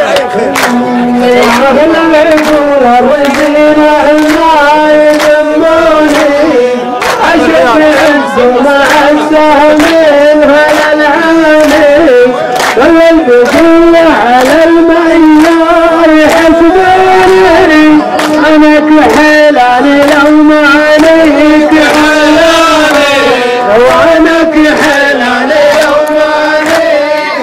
على المعيار يحسبوني انا كحلاني لو ما عليك حلاني وانا كحلاني لو ما عليك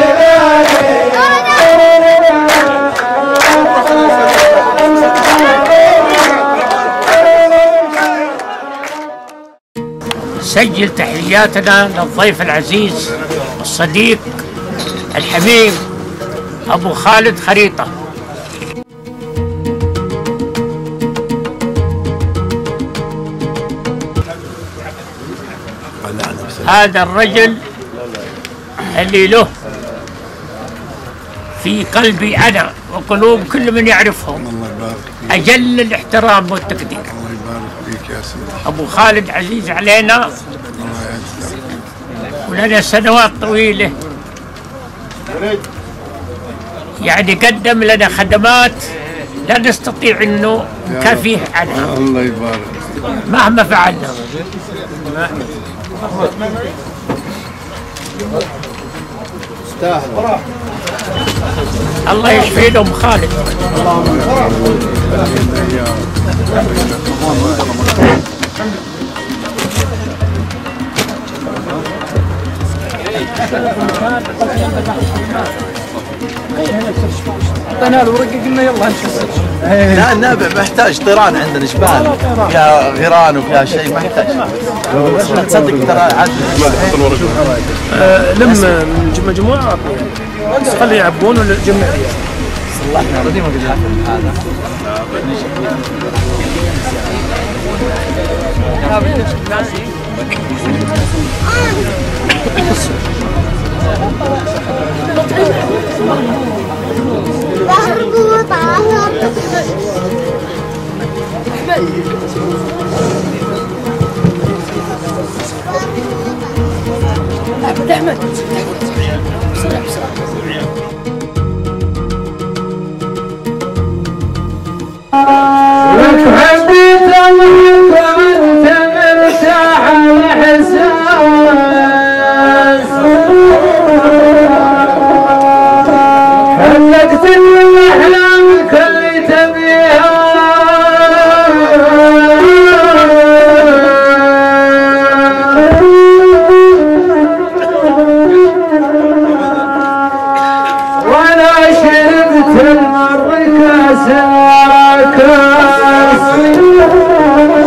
حلاني. سجل تحياتنا للضيف العزيز الصديق الحبيب أبو خالد خريطة. هذا الرجل اللي له في قلبي أنا وقلوب كل من يعرفهم أجل الاحترام والتقدير. الله يبارك فيك يا سيدي. أبو خالد عزيز علينا ولنا سنوات طويلة، يعني قدم لنا خدمات لا نستطيع انه نكافيه عنها. الله يبارك مهما فعلنا. الله يشفي لهم خالد. اعطينا له ورقه قلنا يلا نشوف. لا النابع محتاج طيران عندنا جبال فيها غيران وفيها شيء محتاج. لا تصدق ترى عاد لم من مجموعه بس خلي يعبون ولا جمع صلحنا هذا. أحمد لك حبيت الله وانت مرتاح الاحساس حلقت الاحلام اللي تبيها وانا شربت المر كاس